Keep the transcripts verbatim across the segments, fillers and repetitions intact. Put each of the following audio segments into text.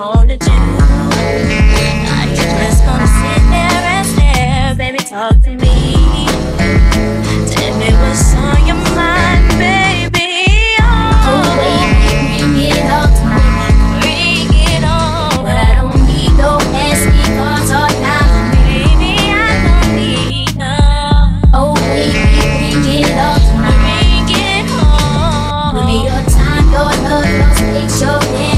wanna do. I just wanna sit there and stare, baby, talk to me. Tell me what's on your mind, baby. Oh, oh baby, bring it all to me. Bring it on. But I don't need no S D cards or time. Baby, I don't need no. Oh baby, bring it all to me. Bring it home. Give me your time, your love, your space, your hand.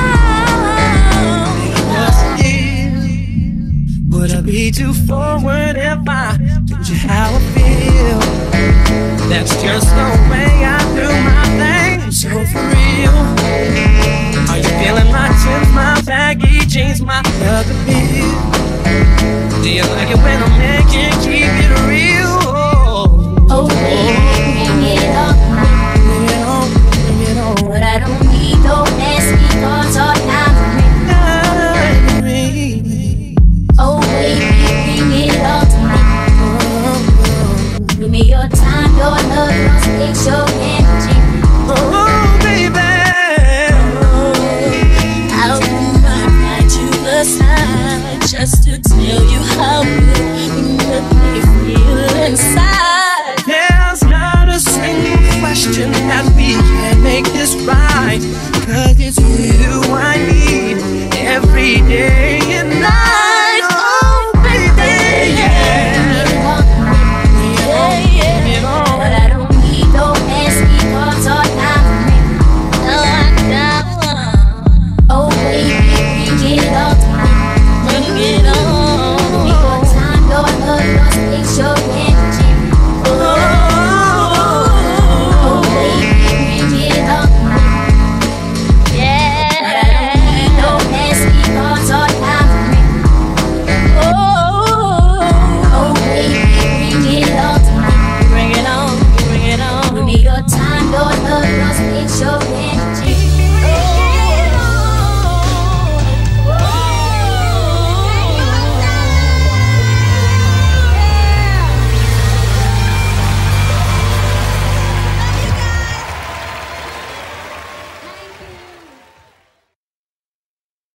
Would I be too forward if I told you how I feel? That's just the way I do my thing. So for real, are you feeling my jeans, my baggy jeans, my leather feel? Do you like it when I'm naked? Keep it real. Oh baby, bring it on. Bring it on, bring it on. But I don't need no S D cards or time. Oh baby, bring it all to me. Give me your time, your love, your space, your energy. Oh baby, I'll move my right to the side just to tell